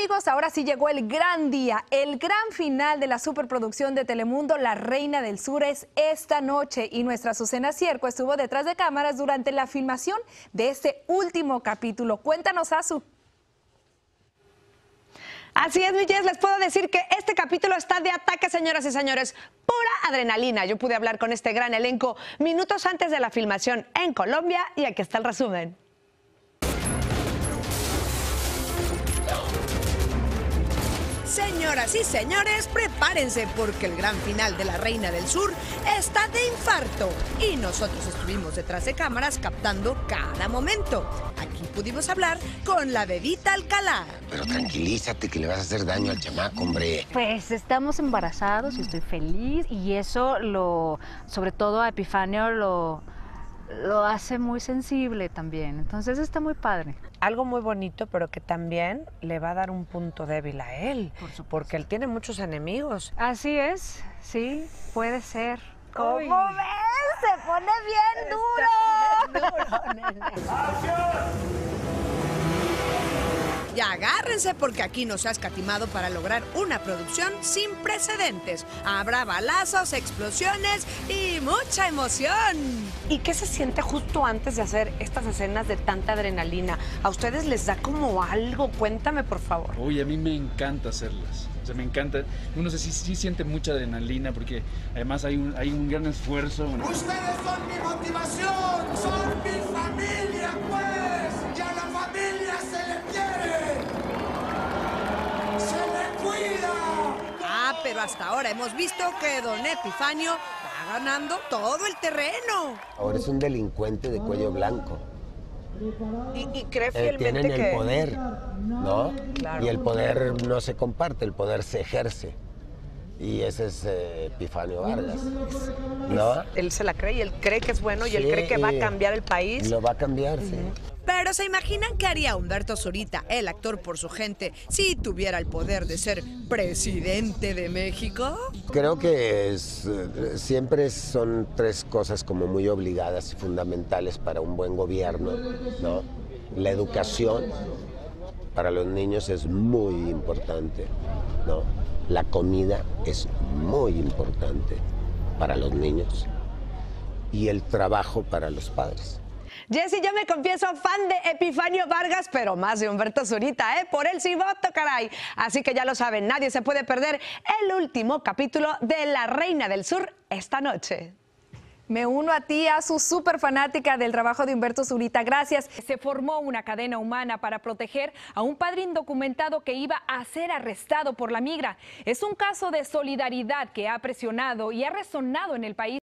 amigos, ahora sí llegó el gran día, el gran final de la superproducción de Telemundo, La Reina del Sur, es esta noche y nuestra Azucena Cierco estuvo detrás de cámaras durante la filmación de este último capítulo. Cuéntanos, Azu. Así es, mi Jess, les puedo decir que este capítulo está de ataque, señoras y señores, pura adrenalina. Yo pude hablar con este gran elenco minutos antes de la filmación en Colombia y aquí está el resumen. Señoras y señores, prepárense porque el gran final de La Reina del Sur está de infarto y nosotros estuvimos detrás de cámaras captando cada momento. Aquí pudimos hablar con la bebita Alcalá. Pero tranquilízate que le vas a hacer daño al chamaco, hombre. Pues estamos embarazados y estoy feliz y eso sobre todo a Epifanio lo hace muy sensible también. Entonces está muy padre. Algo muy bonito, pero que también le va a dar un punto débil a él, porque él tiene muchos enemigos. Así es, sí, puede ser. ¿Cómo ves? Se pone bien duro. Y agárrense porque aquí no se ha escatimado para lograr una producción sin precedentes. Habrá balazos, explosiones y mucha emoción. ¿Y qué se siente justo antes de hacer estas escenas de tanta adrenalina? ¿A ustedes les da como algo? Cuéntame, por favor. Uy, a mí me encanta hacerlas. O sea, me encanta. Uno sí siente mucha adrenalina porque además hay un gran esfuerzo. Ustedes son mi motivación, son mi familia, pues. Y a la familia se le quiere. Se le cuida. Pero hasta ahora hemos visto que don Epifanio va ganando todo el terreno. Ahora es un delincuente de cuello blanco. ¿Y cree fielmente Tienen que...? el poder, ¿no? Claro. Y el poder no se comparte, el poder se ejerce. Y ese es Epifanio Vargas, ¿no? Él se la cree y él cree que es bueno y él Sí, cree que va a cambiar el país. Lo va a cambiar, sí. Pero ¿se imaginan qué haría Humberto Zurita, el actor por su gente, si tuviera el poder de ser presidente de México? Creo que siempre son tres cosas como muy obligadas y fundamentales para un buen gobierno, ¿no? La educación para los niños es muy importante, ¿no? La comida es muy importante para los niños y el trabajo para los padres. Jessy, yo me confieso fan de Epifanio Vargas, pero más de Humberto Zurita, ¿eh? Por él sí voto, caray. Así que ya lo saben, nadie se puede perder el último capítulo de La Reina del Sur esta noche. Me uno a ti, a su súper fanática del trabajo de Humberto Zurita. Gracias. Se formó una cadena humana para proteger a un padre indocumentado que iba a ser arrestado por la migra. Es un caso de solidaridad que ha presionado y ha resonado en el país.